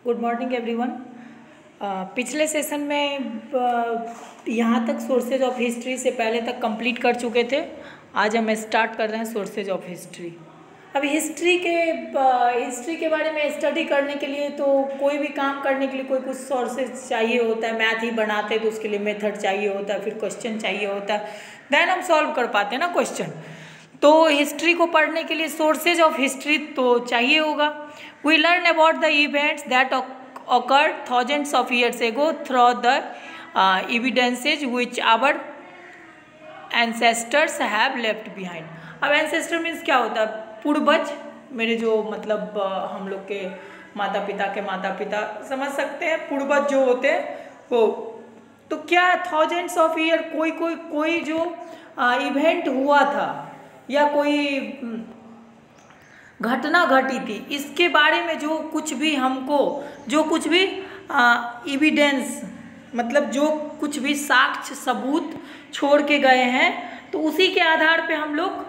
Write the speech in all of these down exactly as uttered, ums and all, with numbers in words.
Good morning everyone. पिछले session में uh, यहाँ तक सोर्सेज ऑफ हिस्ट्री से पहले तक कंप्लीट कर चुके थे। आज हम स्टार्ट कर रहे हैं सोर्सेज ऑफ हिस्ट्री। अब हिस्ट्री के हिस्ट्री uh, के बारे में स्टडी करने के लिए तो कोई भी काम करने के लिए कोई कुछ सोर्सेज चाहिए होता है। मैथ ही बनाते हैं तो उसके लिए मेथड चाहिए होता है, फिर क्वेश्चन चाहिए होता है, देन हम सॉल्व कर पाते हैं ना क्वेश्चन। तो हिस्ट्री को पढ़ने के लिए सोर्सेज ऑफ हिस्ट्री तो चाहिए होगा। We learn about the events that occurred thousands of years ago through the uh, evidences which our ancestors have left behind. अब ancestor means क्या होता है? पूर्वज, मेरे जो मतलब हम लोग के माता पिता के माता पिता समझ सकते हैं। पूर्वज जो होते हैं वो तो क्या thousands of year कोई कोई कोई जो इवेंट uh, हुआ था या कोई घटना घटी थी, इसके बारे में जो कुछ भी हमको जो कुछ भी एविडेंस मतलब जो कुछ भी साक्ष्य सबूत छोड़ के गए हैं, तो उसी के आधार पे हम लोग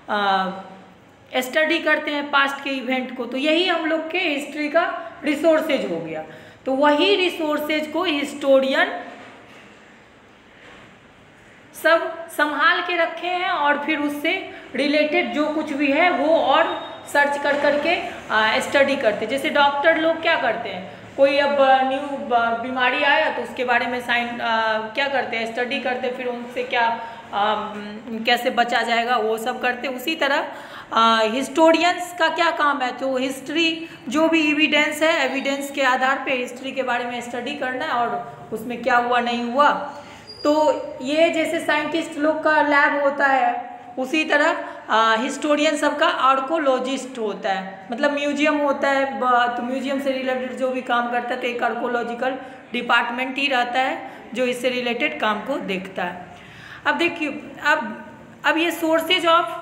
स्टडी करते हैं पास्ट के इवेंट को। तो यही हम लोग के हिस्ट्री का रिसोर्सेज हो गया। तो वही रिसोर्सेज को हिस्टोरियन सब संभाल के रखे हैं और फिर उससे रिलेटेड जो कुछ भी है वो और सर्च कर करके स्टडी करते हैं। जैसे डॉक्टर लोग क्या करते हैं, कोई अब न्यू बीमारी आया तो उसके बारे में साइन क्या करते हैं, स्टडी करते हैं, फिर उनसे क्या आ, कैसे बचा जाएगा वो सब करते हैं। उसी तरह हिस्टोरियंस का क्या काम है, तो हिस्ट्री जो भी एविडेंस है, एविडेंस के आधार पे हिस्ट्री के बारे में स्टडी करना है और उसमें क्या हुआ नहीं हुआ। तो ये जैसे साइंटिस्ट लोग का लैब होता है, उसी तरह हिस्टोरियन सबका आर्कोलॉजिस्ट होता है, मतलब म्यूजियम होता है। तो म्यूजियम से रिलेटेड जो भी काम करता है तो एक आर्कोलॉजिकल डिपार्टमेंट ही रहता है जो इससे रिलेटेड काम को देखता है। अब देखिए, अब अब ये सोर्सेज ऑफ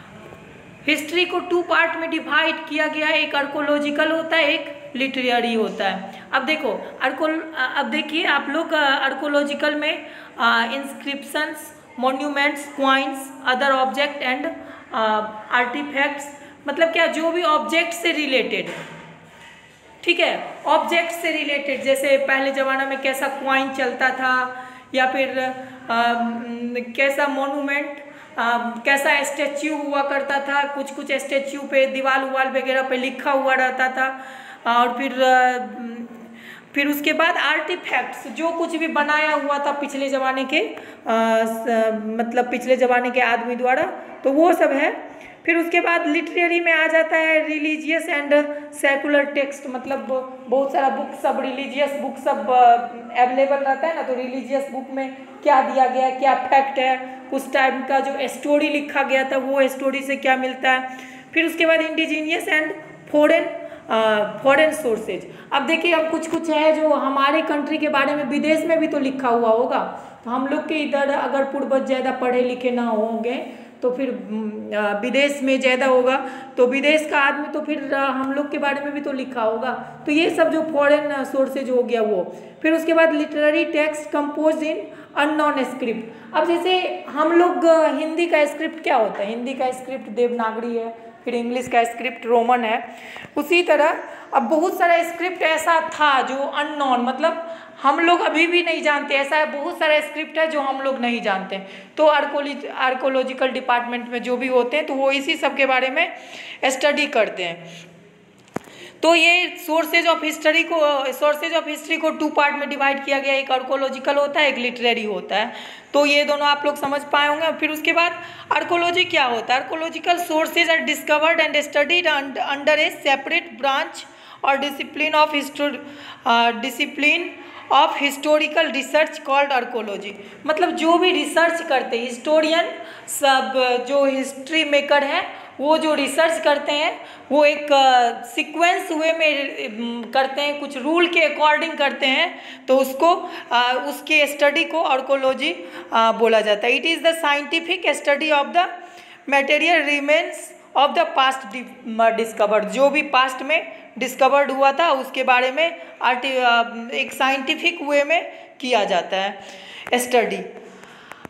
हिस्ट्री को टू पार्ट में डिवाइड किया गया है। एक आर्कोलॉजिकल होता है, एक लिटरेरी होता है। अब देखो आर्को अब देखिए आप लोग आर्कोलॉजिकल में inscriptions, monuments, coins, other object and artifacts, मतलब क्या, जो भी ऑब्जेक्ट से रिलेटेड, ठीक है, ऑब्जेक्ट से रिलेटेड, जैसे पहले ज़माना में कैसा क्वाइन चलता था या फिर आ, कैसा मॉन्यूमेंट, कैसा स्टैच्यू हुआ करता था। कुछ कुछ स्टैच्यू पे दीवार उवाल वगैरह पे लिखा हुआ रहता था। और फिर आ, फिर उसके बाद आर्टिफैक्ट्स, जो कुछ भी बनाया हुआ था पिछले ज़माने के आ, स, मतलब पिछले ज़माने के आदमी द्वारा, तो वो सब है। फिर उसके बाद लिटरेरी में आ जाता है रिलीजियस एंड सेकुलर टेक्स्ट, मतलब बहुत सारा बुक सब, रिलीजियस बुक सब अवेलेबल रहता है ना। तो रिलीजियस बुक में क्या दिया गया, क्या फैक्ट है, उस टाइम का जो स्टोरी लिखा गया था वो स्टोरी से क्या मिलता है। फिर उसके बाद indigenous and foreign foreign sources. अब देखिए, अब कुछ कुछ है जो हमारे कंट्री के बारे में विदेश में भी तो लिखा हुआ होगा। तो हम लोग के इधर अगर पूर्वज ज़्यादा पढ़े लिखे ना होंगे तो फिर विदेश में ज़्यादा होगा, तो विदेश का आदमी तो फिर हम लोग के बारे में भी तो लिखा होगा। तो ये सब जो फॉरेन सोर्सेज हो गया वो। फिर उसके बाद literary text compose in unknown script. अब जैसे हम लोग हिंदी का स्क्रिप्ट क्या होता है, हिंदी का स्क्रिप्ट देवनागरी है, फिर इंग्लिश का स्क्रिप्ट रोमन है। उसी तरह अब बहुत सारा स्क्रिप्ट ऐसा था जो अननोन, मतलब हम लोग अभी भी नहीं जानते। ऐसा है, बहुत सारा स्क्रिप्ट है जो हम लोग नहीं जानते। तो आर्कोलॉजिकल डिपार्टमेंट में जो भी होते हैं तो वो इसी सब के बारे में स्टडी करते हैं। तो ये सोर्सेज ऑफ हिस्ट्री को सोर्सेज ऑफ हिस्ट्री को टू पार्ट में डिवाइड किया गया। एक आर्कोलॉजिकल होता है, एक लिटरेरी होता है। तो ये दोनों आप लोग समझ पाए होंगे। फिर उसके बाद आर्कोलॉजी क्या होता है। Archaeological sources are discovered and studied under a separate branch or discipline of history discipline of historical research called archaeology. मतलब जो भी रिसर्च करते हैं हिस्टोरियन सब, जो हिस्ट्री मेकर हैं, वो जो रिसर्च करते हैं वो एक सीक्वेंस वे में करते हैं, कुछ रूल के अकॉर्डिंग करते हैं। तो उसको आ, उसके स्टडी को आर्कोलॉजी बोला जाता है। It is the scientific study of the material remains of the past discovered. जो भी पास्ट में डिस्कवर्ड हुआ था उसके बारे में आर्टि एक साइंटिफिक वे में किया जाता है स्टडी।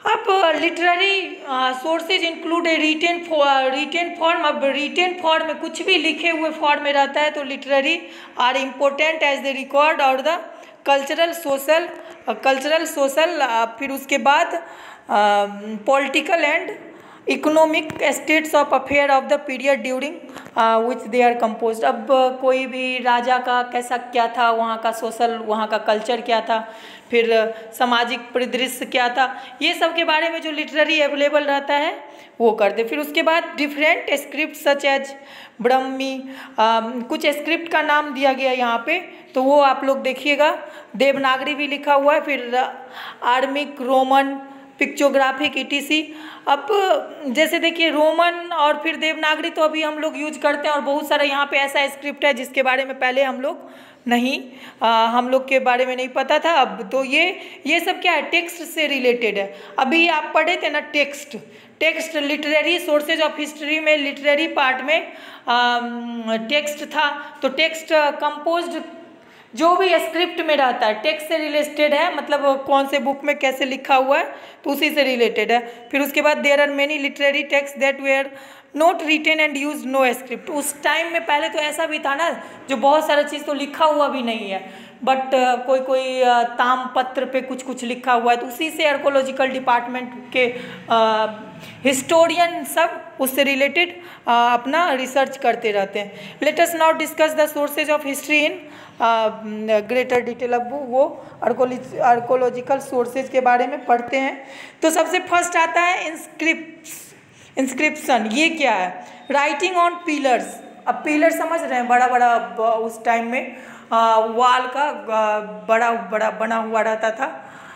अब literary sources include a written written form. अब रिटेन फॉर्म में कुछ भी लिखे हुए फॉर्म में रहता है तो literary are important as the record और the cultural social cultural social फिर उसके बाद political and economic states of affair of the period during which they are composed. अब uh, कोई भी राजा का कैसा क्या था, वहाँ का सोशल, वहाँ का कल्चर क्या था, फिर uh, सामाजिक परिदृश्य क्या था, ये सब के बारे में जो लिटरेरी अवेलेबल रहता है वो करते। फिर उसके बाद different script such as Brahmi, uh, कुछ स्क्रिप्ट का नाम दिया गया यहाँ पे तो वो आप लोग देखिएगा। देवनागरी भी लिखा हुआ है, फिर आर्मिक, रोमन, पिक्चोग्राफिक, ईटीसी। अब जैसे देखिए रोमन और फिर देवनागरी तो अभी हम लोग यूज करते हैं और बहुत सारा यहाँ पे ऐसा स्क्रिप्ट है जिसके बारे में पहले हम लोग नहीं आ, हम लोग के बारे में नहीं पता था। अब तो ये ये सब क्या है, टेक्स्ट से रिलेटेड है। अभी आप पढ़े थे ना text text literary sources of history में लिटरेरी पार्ट में टेक्स्ट था तो टेक्स्ट कंपोज्ड जो भी स्क्रिप्ट में रहता है टेक्स्ट से रिलेटेड है, मतलब कौन से बुक में कैसे लिखा हुआ है तो उसी से रिलेटेड है। फिर उसके बाद there are many literary text that were not written and use no script. उस टाइम में पहले तो ऐसा भी था ना जो बहुत सारा चीज़ तो लिखा हुआ भी नहीं है बट uh, कोई कोई uh, ताम पत्र पे कुछ कुछ लिखा हुआ है तो उसी से आर्कोलॉजिकल डिपार्टमेंट के हिस्टोरियन uh, सब उससे रिलेटेड uh, अपना रिसर्च करते रहते हैं। Let us now discuss the sources of history in greater detail. अब वो आर्कोलॉजिकल सोर्सेज के बारे में पढ़ते हैं तो सबसे फर्स्ट आता है इंस्क्रिप्ट इंस्क्रिप्शन। ये क्या है, राइटिंग ऑन पिलर्स। अब पिलर समझ रहे हैं, बड़ा बड़ा उस टाइम में वाल का बड़ा बड़ा बना हुआ रहता था,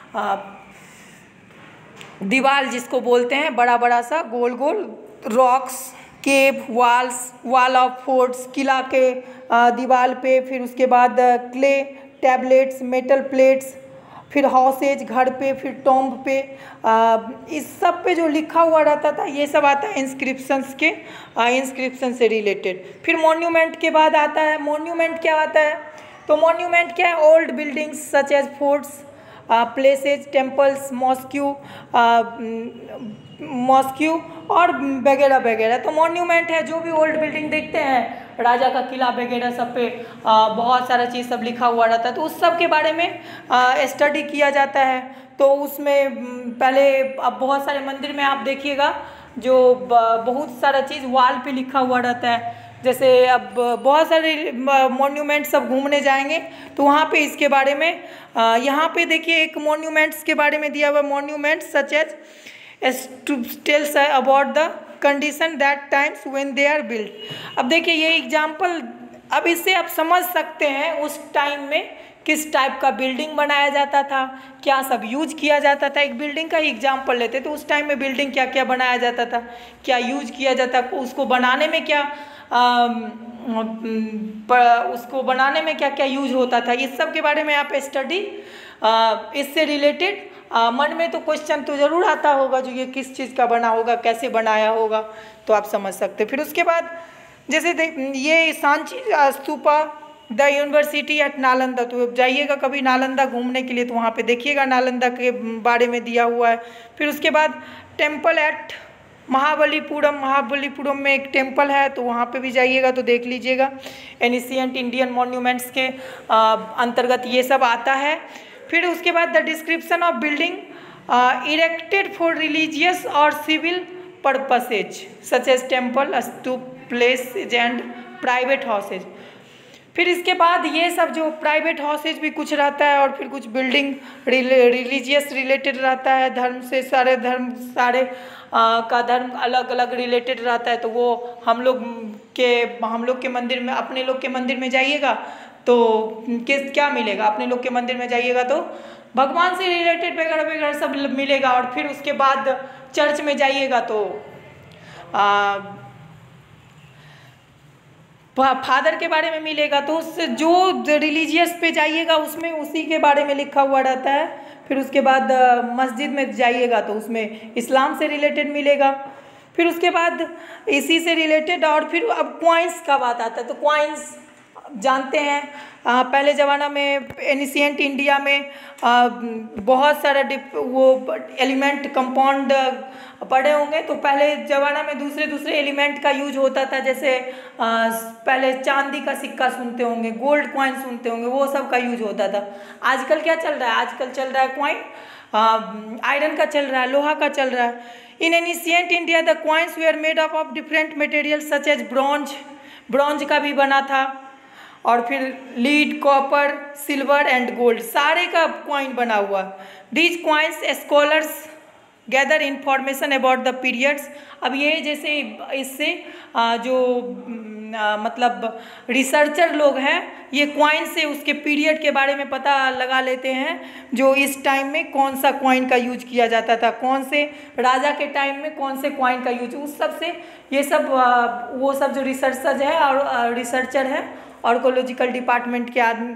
दीवार जिसको बोलते हैं, बड़ा बड़ा सा गोल गोल, rocks, cave, walls, wall of forts, किला के दीवार पे, फिर उसके बाद क्ले टैबलेट्स, मेटल प्लेट्स, फिर हाउसेज घर पे, फिर टॉम्ब पे, आ, इस सब पे जो लिखा हुआ रहता था ये सब आता है इंस्क्रिप्शंस के इंस्क्रिप्शन से रिलेटेड। फिर मॉन्यूमेंट के बाद आता है, मॉन्यूमेंट क्या आता है तो मॉन्यूमेंट क्या है, old buildings such as forts, places, temples, mosque mosque और वगैरह वगैरह। तो मॉन्यूमेंट है जो भी ओल्ड बिल्डिंग देखते हैं, राजा का किला वगैरह सब पे आ, बहुत सारा चीज़ सब लिखा हुआ रहता है तो उस सब के बारे में स्टडी किया जाता है। तो उसमें पहले अब बहुत सारे मंदिर में आप देखिएगा जो बहुत सारा चीज़ वॉल पे लिखा हुआ रहता है। जैसे अब बहुत सारे मॉन्यूमेंट सब घूमने जाएंगे तो वहाँ पे इसके बारे में यहाँ पे देखिए एक मॉन्यूमेंट्स के बारे में दिया हुआ, monument such as tells about the condition that times when they are built. अब देखिए ये एग्जाम्पल, अब इससे आप समझ सकते हैं उस टाइम में किस टाइप का बिल्डिंग बनाया जाता था, क्या सब यूज किया जाता था। एक बिल्डिंग का ही एग्जाम्पल लेते तो उस टाइम में बिल्डिंग क्या क्या बनाया जाता था, क्या यूज किया जाता, उसको बनाने में क्या आ, उसको बनाने में क्या क्या यूज होता था, इस सब के बारे में आप स्टडी इससे रिलेटेड आ, मन में तो क्वेश्चन तो ज़रूर आता होगा जो ये किस चीज़ का बना होगा, कैसे बनाया होगा, तो आप समझ सकते। फिर उसके बाद जैसे ये Sanchi stupa the university at Nalanda, तो जाइएगा कभी नालंदा घूमने के लिए तो वहाँ पे देखिएगा नालंदा के बारे में दिया हुआ है। फिर उसके बाद टेम्पल एट महाबलीपुरम, महाबलीपुरम में एक टेम्पल है तो वहाँ पे भी जाइएगा तो देख लीजिएगा। एनिशिएंट इंडियन मॉन्यूमेंट्स के अंतर्गत ये सब आता है। फिर उसके बाद the description of building erected for religious or civil purposes such as temple, stupa, places and private houses. फिर इसके बाद ये सब जो प्राइवेट हाउसेज भी कुछ रहता है और फिर कुछ बिल्डिंग रिलीजियस रिलेटेड रहता है, धर्म से सारे धर्म सारे आ, का धर्म अलग अलग रिलेटेड रहता है तो वो हम लोग के हम लोग के मंदिर में, अपने लोग के मंदिर में जाइएगा तो किस क्या मिलेगा, अपने लोग के मंदिर में जाइएगा तो भगवान से रिलेटेड वगैरह वगैरह सब मिलेगा। और फिर उसके बाद चर्च में जाइएगा तो आ, फादर के बारे में मिलेगा, तो उस जो रिलीजियस पे जाइएगा उसमें उसी के बारे में लिखा हुआ रहता है। फिर उसके बाद मस्जिद में जाइएगा तो उसमें इस्लाम से रिलेटेड मिलेगा। फिर उसके बाद इसी से रिलेटेड और फिर अब क्वाइंस का बात आता है तो क्वाइंस जानते हैं आ, पहले ज़माना में एनिशिएंट इंडिया में आ, बहुत सारा डिप वो एलिमेंट कंपाउंड पढ़े होंगे। तो पहले ज़माना में दूसरे दूसरे एलिमेंट का यूज होता था, जैसे आ, पहले चांदी का सिक्का सुनते होंगे, गोल्ड कॉइन सुनते होंगे, वो सब का यूज होता था। आजकल क्या चल रहा है? आजकल चल रहा है कॉइन आयरन का चल रहा है, लोहा का चल रहा है। In ancient India the coins were made up of different material such as bronze, bronze का भी बना था, और फिर lead, copper, silver and gold, सारे का कॉइन बना हुआ। These coins scholars gather information about the periods. अब ये जैसे इससे जो आ, मतलब रिसर्चर लोग हैं, ये कॉइन से उसके पीरियड के बारे में पता लगा लेते हैं, जो इस टाइम में कौन सा कॉइन का यूज किया जाता था, कौन से राजा के टाइम में कौन से कॉइन का यूज, उस सब से ये सब आ, वो सब जो रिसर्चर है और रिसर्चर है आर्कोलॉजिकल डिपार्टमेंट के आदमी,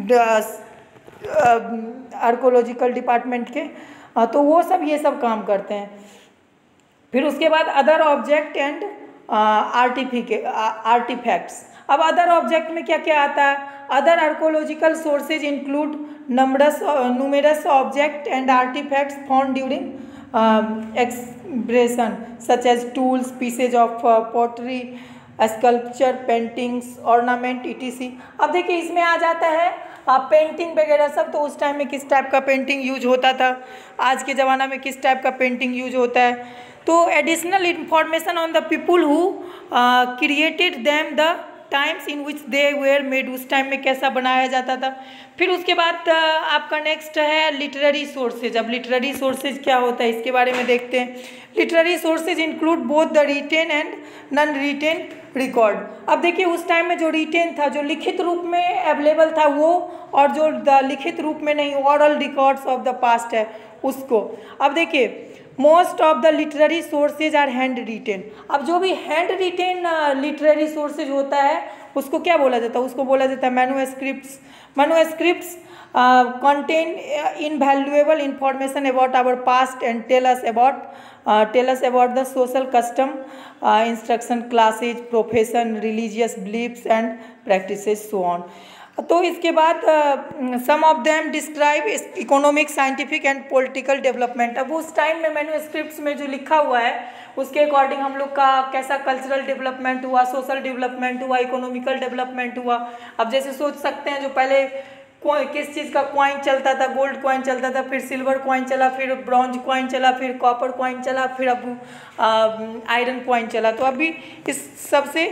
आर्कोलॉजिकल डिपार्टमेंट के, तो वो सब ये सब काम करते हैं। फिर उसके बाद other object and artifact artifacts. अब अदर ऑब्जेक्ट में क्या क्या आता है? Other archaeological sources include numbers numerous object and artifacts found during exploration such as tools, pieces of pottery, sculpture, paintings, ornament, ETC. अब देखिए इसमें आ जाता है आप पेंटिंग वगैरह सब, तो उस टाइम में किस टाइप का पेंटिंग यूज होता था, आज के ज़माना में किस टाइप का पेंटिंग यूज होता है। तो additional information on the people who created them, the times in which they were made, उस टाइम में कैसा बनाया जाता था। फिर उसके बाद uh, आपका नेक्स्ट है लिटरेरी सोर्सेज। अब लिटरेरी सोर्सेज क्या होता है इसके बारे में देखते हैं। Literary sources include both the written and non written record. अब देखिए उस टाइम में जो रिटेन था, जो लिखित रूप में अवेलेबल था वो, और जो द लिखित रूप में नहीं, oral records of the past है उसको। अब देखिए most of the literary sources are hand written. अब जो भी हैंड रिटेन लिटरेरी सोर्सेज होता है उसको क्या बोला जाता है? उसको बोला जाता है manuscripts. Manuscripts contain uh, invaluable information about our past and tell us about uh, tell us about the social custom, uh, instruction classes, profession, religious beliefs and practices, so on. तो इसके बाद some of them describe economic, scientific and political development. अब उस time में manuscripts में जो लिखा हुआ है उसके अकॉर्डिंग हम लोग का कैसा कल्चरल डेवलपमेंट हुआ, सोशल डेवलपमेंट हुआ, इकोनॉमिकल डेवलपमेंट हुआ। अब जैसे सोच सकते हैं जो पहले किस चीज़ का कॉइन चलता था, गोल्ड कॉइन चलता था, फिर सिल्वर कॉइन चला, फिर ब्रॉन्ज कॉइन चला, फिर कॉपर कॉइन चला, फिर अब आयरन कॉइन चला। तो अभी इस सब से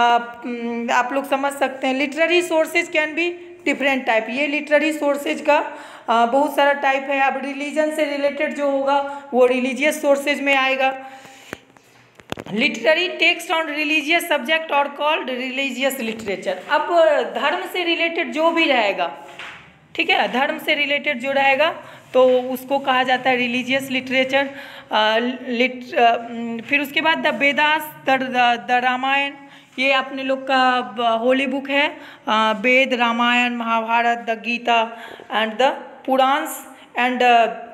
आप लोग समझ सकते हैं। Literary sources can be different type. ये लिटरेरी सोर्सेज का आ, बहुत सारा टाइप है। अब रिलीजन से रिलेटेड जो होगा वो रिलीजियस सोर्सेज में आएगा। Literary text on religious subject are called religious literature. अब धर्म से रिलेटेड जो भी रहेगा, ठीक है, धर्म से रिलेटेड जो रहेगा तो उसको कहा जाता है रिलीजियस लिटरेचर। लिट फिर उसके बाद द वेदास, द रामायण, ये अपने लोग का होली बुक है। Veda, Ramayana, Mahabharata, the Gita and the Puranas and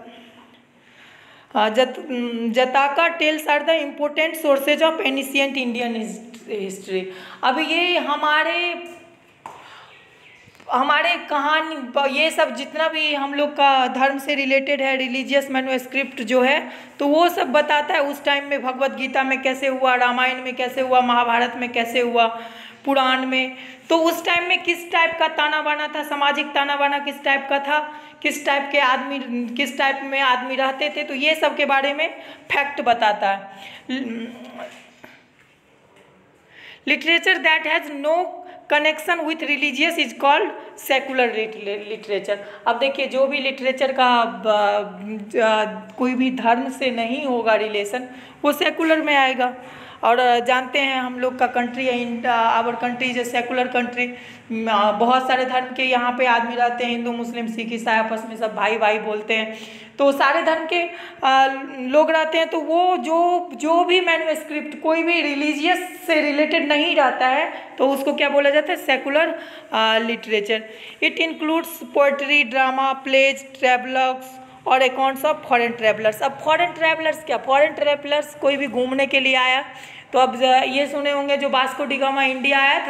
जत Jataka tales are the important sources of ancient Indian history. अब ये हमारे हमारे कहानी, ये सब जितना भी हम लोग का धर्म से रिलेटेड है, रिलीजियस मैन्युस्क्रिप्ट जो है, तो वो सब बताता है उस टाइम में भगवत गीता में कैसे हुआ, रामायण में कैसे हुआ, महाभारत में कैसे हुआ, पुराण में। तो उस टाइम में किस टाइप का ताना बाना था, सामाजिक ताना बाना किस टाइप का था, किस टाइप के आदमी, किस टाइप में आदमी रहते थे, तो ये सब के बारे में फैक्ट बताता है। Literature that has no connection with religious is called secular literature. अब देखिए जो भी लिटरेचर का कोई भी धर्म से नहीं होगा रिलेशन, वो सेकुलर में आएगा। और जानते हैं हम लोग का कंट्री है, our country is a secular country. बहुत सारे धर्म के यहाँ पे आदमी रहते हैं, हिंदू, मुस्लिम, सिख, ईसाई, आपस में सब भाई भाई बोलते हैं। तो सारे धर्म के आ, लोग रहते हैं। तो वो जो जो भी मैन्युस्क्रिप्ट कोई भी रिलीजियस से रिलेटेड नहीं रहता है तो उसको क्या बोला जाता है? Secular literature. It includes poetry, drama, plays, travelogues और अकाउंट्स ऑफ फॉरेन ट्रैवलर्स। अब फॉरेन ट्रैवलर्स क्या? फॉरेन ट्रैवलर्स कोई भी घूमने के लिए आया, तो अब ये सुने होंगे जो वास्को डी गामा इंडिया आया था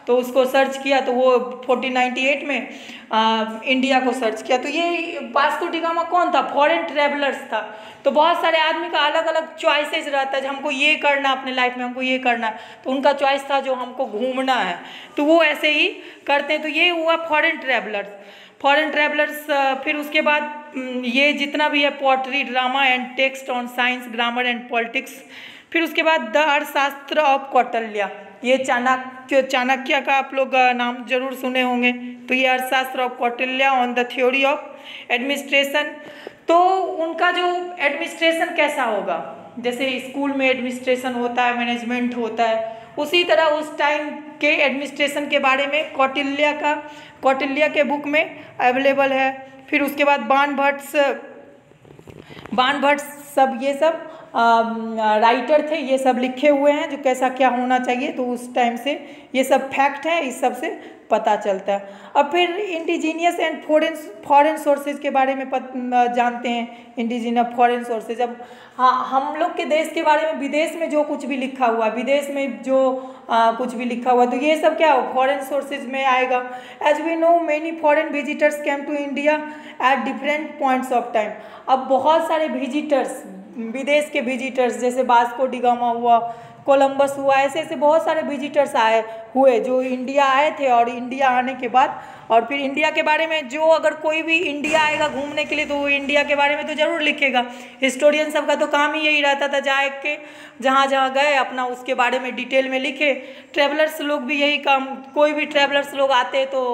तो उसको सर्च किया तो वो फोर्टीन नाइन्टी एट में आ, इंडिया को सर्च किया। तो ये वास्को डी गामा कौन था? फॉरेन ट्रेवलर्स था। तो बहुत सारे आदमी का अलग अलग चॉइसेस रहता है, जो हमको ये करना अपने लाइफ में, हमको ये करना है, तो उनका चॉइस था जो हमको घूमना है, तो वो ऐसे ही करते हैं। तो ये हुआ फॉरेन ट्रेवलर्स। फॉरेन ट्रेवलर्स फिर उसके बाद ये जितना भी है poetry, drama and text on science, grammar and politics. फिर उसके बाद द अर्थशास्त्र ऑफ कौटिल्य, ये चाणक्य चाणक्य का आप लोग नाम जरूर सुने होंगे। तो ये Arthashastra of Kautilya on the theory of administration. तो उनका जो एडमिनिस्ट्रेशन कैसा होगा, जैसे स्कूल में एडमिनिस्ट्रेशन होता है, मैनेजमेंट होता है, उसी तरह उस टाइम के एडमिनिस्ट्रेशन के बारे में कौटिल्य का कौटिल्य के बुक में अवेलेबल है। फिर उसके बाद बाणभट्ट बाणभट्ट सब ये सब राइटर थे, ये सब लिखे हुए हैं जो कैसा क्या होना चाहिए। तो उस टाइम से ये सब फैक्ट है, इस सब से पता चलता है। अब फिर indigenous and foreign foreign sources के बारे में पत, जानते हैं। इंडिजीनियस फॉरेन सोर्सेज, अब हाँ हम लोग के देश के बारे में विदेश में जो कुछ भी लिखा हुआ है, विदेश में जो आ, कुछ भी लिखा हुआ है, तो ये सब क्या हो फॉरेन सोर्सेज में आएगा। As we know many foreign visitors came to India at different points of time. अब बहुत सारे विजिटर्स, विदेश के विजिटर्स, जैसे वास्को डी गामा हुआ, कोलंबस हुआ, ऐसे ऐसे बहुत सारे विजिटर्स आए हुए जो इंडिया आए थे। और इंडिया आने के बाद और फिर इंडिया के बारे में जो अगर कोई भी इंडिया आएगा घूमने के लिए तो वो इंडिया के बारे में तो ज़रूर लिखेगा। हिस्टोरियन सब का तो काम ही यही रहता था, जाए के जहाँ जहाँ गए अपना उसके बारे में डिटेल में लिखे। ट्रेवलर्स लोग भी यही काम, कोई भी ट्रेवलर्स लोग आते तो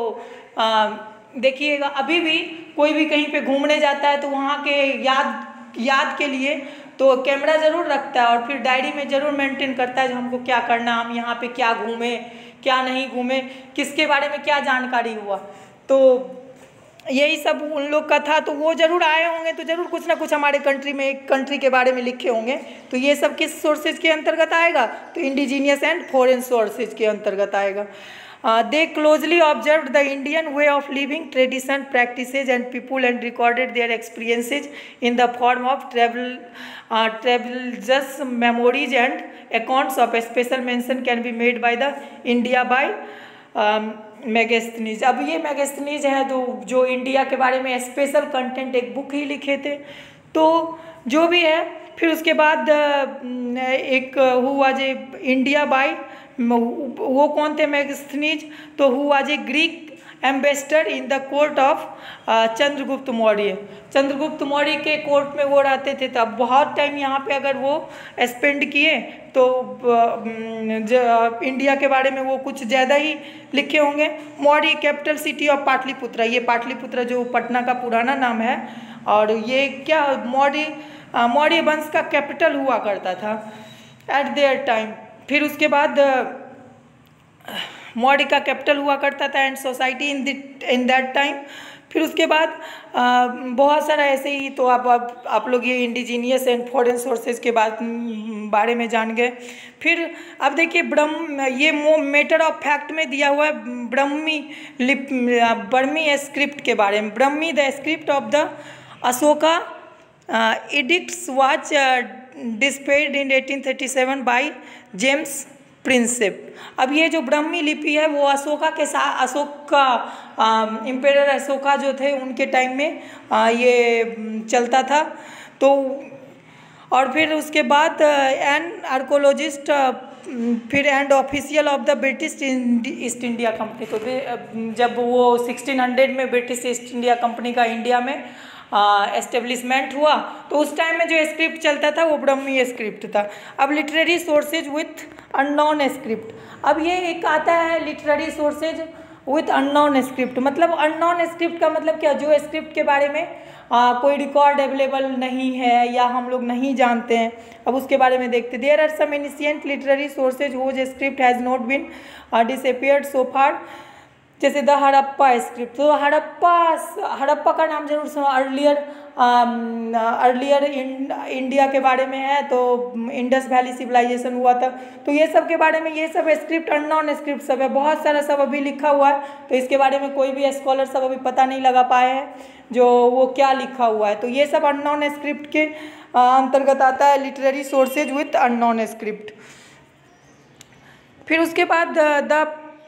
देखिएगा अभी भी कोई भी कहीं पे घूमने जाता है तो वहाँ के याद याद के लिए तो कैमरा ज़रूर रखता है और फिर डायरी में ज़रूर मेंटेन करता है जो हमको क्या करना, हम यहाँ पे क्या घूमे, क्या नहीं घूमे, किसके बारे में क्या जानकारी हुआ। तो यही सब उन लोग का था। तो वो ज़रूर आए होंगे तो ज़रूर कुछ ना कुछ हमारे कंट्री में, एक कंट्री के बारे में लिखे होंगे। तो ये सब किस सोर्सेज के अंतर्गत आएगा? तो इंडिजीनियस एंड फॉरेन सोर्सेज के अंतर्गत आएगा। Uh, they closely observed the Indian way of living, tradition, practices and people and recorded their experiences in the form of travel, uh, travelers, memories and accounts of a special mention can be made by the India by um, Megasthenes. अब ये Megasthenes है तो जो India के बारे में special content एक book ही लिखे थे। तो जो भी है फिर उसके बाद एक हुआ जे इंडिया बाय, वो कौन थे मैगस्थनीज? तो हुआ जे Greek ambassador in the court of Chandragupta Maurya. Chandragupta Maurya के कोर्ट में वो रहते थे, तब बहुत टाइम यहाँ पे अगर वो स्पेंड किए तो इंडिया के बारे में वो कुछ ज़्यादा ही लिखे होंगे। Maurya capital city of Pataliputra, ये पाटलिपुत्र जो पटना का पुराना नाम है, और ये क्या मौर्य मौर्य वंश का कैपिटल हुआ करता था एट देयर टाइम। फिर उसके बाद मौर्य का कैपिटल हुआ करता था and society in in that time. फिर उसके बाद आ, बहुत सारा ऐसे ही। तो आप आप, आप लोग ये इंडिजीनियस एंड फॉरेन सोर्सेज के बाद बारे में जान गए। फिर अब देखिए ब्रह्म, ये मैटर ऑफ फैक्ट में दिया हुआ है ब्रह्मी लिप बर्मी स्क्रिप्ट के बारे में। Brahmi the script of the Ashoka edicts was deciphered in eighteen thirty seven by James Prinsep. अब ये जो ब्रह्मी लिपि है वो अशोका के साथ, अशोक का इम्पेरर अशोका जो थे उनके टाइम में आ, ये चलता था। तो और फिर उसके बाद एन आर्कोलॉजिस्ट, फिर and official of the British East India Company. तो जब वो सिक्सटीन हंड्रेड में ब्रिटिश ईस्ट इंडिया कंपनी का इंडिया में एस्टेब्लिशमेंट हुआ तो उस टाइम में जो स्क्रिप्ट चलता था वो ब्रह्मी स्क्रिप्ट था। अब literary sources with unknown script, अब ये एक आता है literary sources with unknown script. मतलब अननोन स्क्रिप्ट का मतलब क्या? जो स्क्रिप्ट के बारे में आ, कोई रिकॉर्ड अवेलेबल नहीं है या हम लोग नहीं जानते हैं। अब उसके बारे में देखते। There are some ancient literary sources whose script has not been disappeared so far, जैसे द हड़प्पा स्क्रिप्ट। तो हड़प्पा हड़प्पा का नाम जरूर सुना, अर्लियर अर्लियर इंडिया के बारे में है। तो इंडस वैली सिविलाइजेशन हुआ था। तो ये सब के बारे में, ये सब स्क्रिप्ट अननोन स्क्रिप्ट सब है, बहुत सारा सब अभी लिखा हुआ है। तो इसके बारे में कोई भी स्कॉलर सब अभी पता नहीं लगा पाए हैं जो वो क्या लिखा हुआ है। तो ये सब अननोन स्क्रिप्ट के अंतर्गत आता है, literary sources with unknown script. फिर उसके बाद द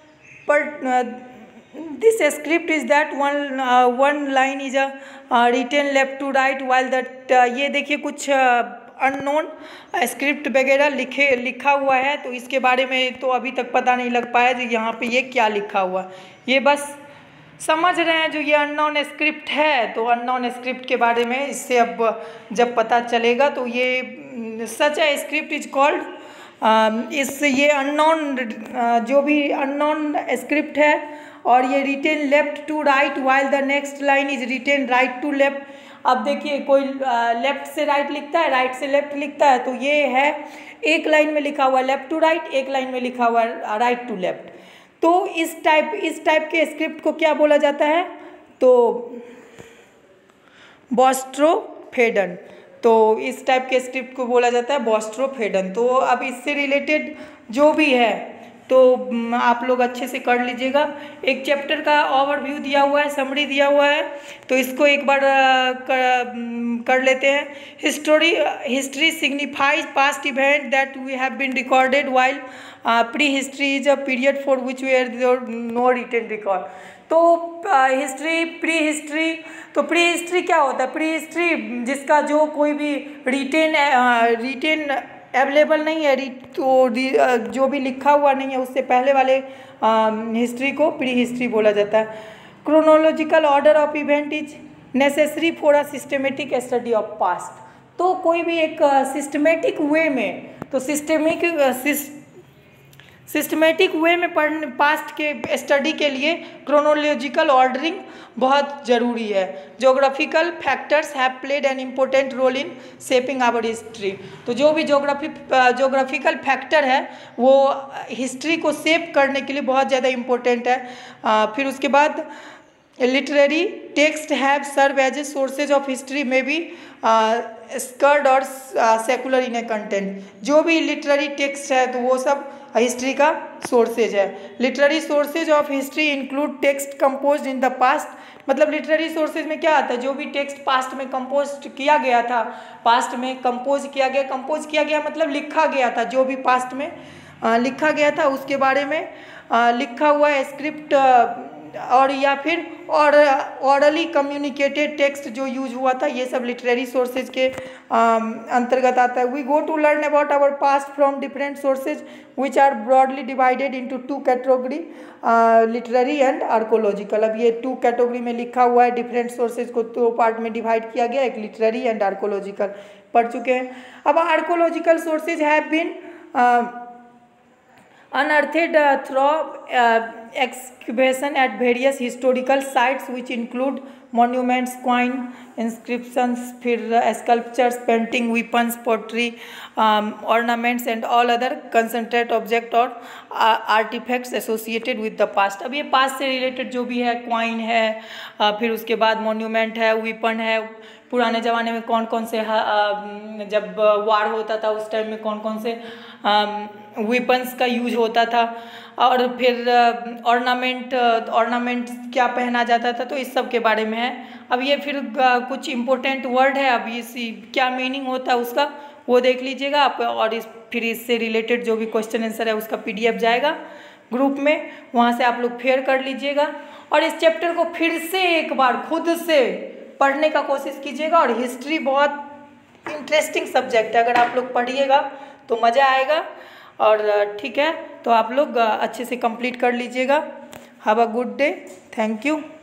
पर this script is that one uh, one line is a uh, written left to right while that uh, ये देखिए कुछ अननोन स्क्रिप्ट वगैरह लिखे लिखा हुआ है, तो इसके बारे में तो अभी तक पता नहीं लग पाया कि यहाँ पे ये क्या लिखा हुआ। ये बस समझ रहे हैं जो ये अननोन स्क्रिप्ट है, तो अननोन स्क्रिप्ट के बारे में इससे अब जब पता चलेगा तो ये सच है स्क्रिप्ट इज कॉल्ड इस ये अननोन जो भी अननोन स्क्रिप्ट है और ये written left to right while the next line is written right to left. अब देखिए कोई लेफ्ट से राइट लिखता है, राइट से लेफ्ट लिखता है, तो ये है एक लाइन में लिखा हुआ लेफ्ट टू राइट, एक लाइन में लिखा हुआ राइट टू लेफ्ट। तो इस टाइप इस टाइप के स्क्रिप्ट को क्या बोला जाता है, तो बॉस्ट्रोफेडन। तो इस टाइप के स्क्रिप्ट को बोला जाता है बॉस्ट्रोफेडन। तो अब इससे रिलेटेड जो भी है तो आप लोग अच्छे से कर लीजिएगा। एक चैप्टर का ओवरव्यू दिया हुआ है, समरी दिया हुआ है, तो इसको एक बार कर, कर लेते हैं। History history signifies past event that we have been recorded while pre history is a period for which we are no written record. तो हिस्ट्री प्री हिस्ट्री तो प्री हिस्ट्री क्या होता है, प्री हिस्ट्री जिसका जो कोई भी रिटेन रिटेन अवेलेबल नहीं है, तो जो भी लिखा हुआ नहीं है उससे पहले वाले हिस्ट्री को प्री हिस्ट्री बोला जाता है। Chronological order of event is necessary for a systematic study of past. तो कोई भी एक सिस्टमेटिक वे में तो सिस्टमिक सिस्टमेटिक वे में पढ़ने पास्ट के स्टडी के लिए क्रोनोलॉजिकल ऑर्डरिंग बहुत ज़रूरी है। Geographical factors have played an important role in shaping our history. तो जो भी जोग्राफी जोग्राफिकल फैक्टर है वो हिस्ट्री को शेप करने के लिए बहुत ज़्यादा इम्पोर्टेंट है। आ, फिर उसके बाद literary text have serve as a sources of history may be sacred or secular in a content. जो भी लिटरेरी टेक्स्ट है तो वो सब हिस्ट्री का सोर्सेज है। Literary sources of history include text composed in the past. मतलब literary sources में क्या आता है, जो भी टेक्स्ट पास्ट में कंपोज किया गया था, पास्ट में कंपोज किया गया कंपोज किया गया मतलब लिखा गया था, जो भी पास्ट में आ, लिखा गया था उसके बारे में आ, लिखा हुआ स्क्रिप्ट और या फिर और ऑरली कम्युनिकेटेड टेक्स्ट जो यूज हुआ था, ये सब लिटरेरी सोर्सेज के अंतर्गत आता है। We go to learn about our past from different sources which are broadly divided into two category, literary and archaeological. अब ये टू कैटेगरी में लिखा हुआ है, डिफरेंट सोर्सेज को दो पार्ट में डिवाइड किया गया, एक लिटरेरी एंड आर्कोलॉजिकल पढ़ चुके हैं। अब archaeological sources have been unearthed uh, through uh, excavation at various historical sites which include monuments, coin, inscriptions, फिर sculptures, painting, weapons, pottery, um, ornaments and all other concentrate object और uh, artifacts associated with the past। अब ये past से related जो भी है, coin है, uh, फिर उसके बाद monument है, weapon है, पुराने ज़माने में कौन कौन से जब वार होता था उस टाइम में कौन कौन से वेपन्स का यूज होता था, और फिर ऑर्नामेंट ऑर्नामेंट क्या पहना जाता था, तो इस सब के बारे में है। अब ये फिर कुछ इम्पोर्टेंट वर्ड है, अब इसी क्या मीनिंग होता है उसका वो देख लीजिएगा आप, और इस फिर इससे रिलेटेड जो भी क्वेश्चन आंसर है उसका पीडीएफ जाएगा ग्रुप में, वहाँ से आप लोग फेयर कर लीजिएगा। और इस चैप्टर को फिर से एक बार खुद से पढ़ने का कोशिश कीजिएगा। और हिस्ट्री बहुत इंटरेस्टिंग सब्जेक्ट है, अगर आप लोग पढ़िएगा तो मज़ा आएगा। और ठीक है, तो आप लोग अच्छे से कंप्लीट कर लीजिएगा। Have a good day, thank you.